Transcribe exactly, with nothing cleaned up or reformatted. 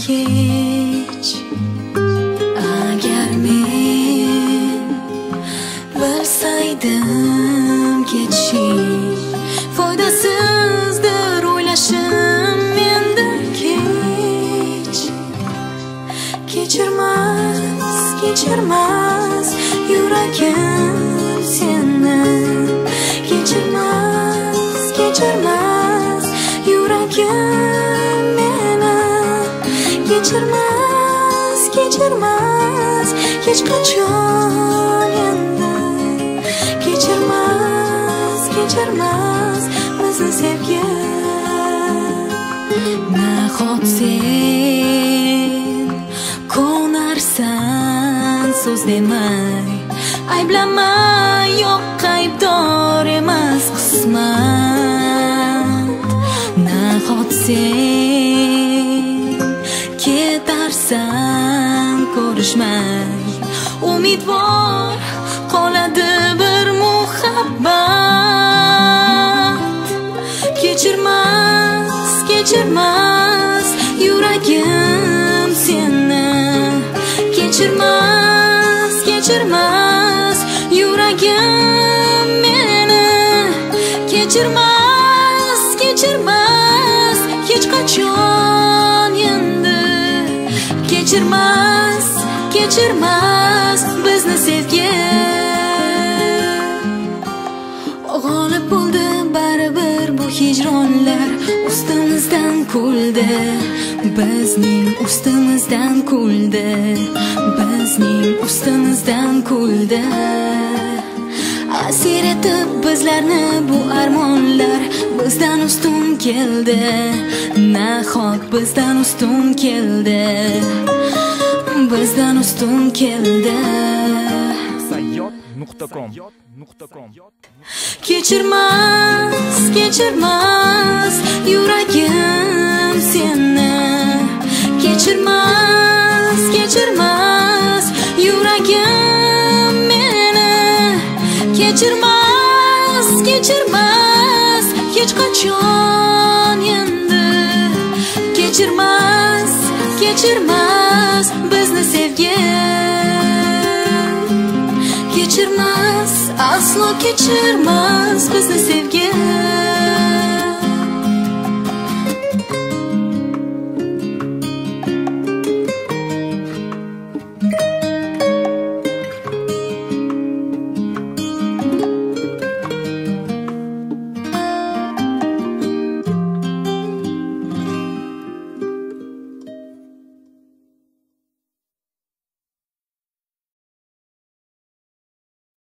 kech. Agar men bilsaydim ketishing foydasizdir o'ylashim endi kech. Kechirmas, kechirmas yuragim seni. Kechirmas, kechirmas yuragim meni. Kechirmas, kechirmas hech qachon endi. Kechirmas, kechirmas bizni sevgi. Nahot sen ko'narsan so'z demay, ayblamay, yo'q aybdor emas qismat. Nahot sen ketarsan ko'rishmay, umidvor qoladi bir muhabbat. Kechirmas, kechirmas yuragim seni. Kechirmas, kechirmas yuragim meni. Kechirmas, kechirmas hech qachon endi. Kechirmas, kechirmas bizni sevgi. G'olib bo'ldi baribir bu hijronlar, ustimizdan kuldi, bizning ustimizdan kuldi, bizning ustimizdan kuldi. Asir etib bizlarni bu armonlar, bizdan ustun keldi. Nahot bizdan ustun keldi, bizdan ustun keldi. sayyod nuqta com. Kechirmas, kechirmas yuragim seni. Kechirmas, kechirmas yuragim meni. Kechirmas, kechirmas hech qachon endi. Kechirmas, kechirmas bizni sevgi. Kechirmas, aslo kechirmas bizni sevgi.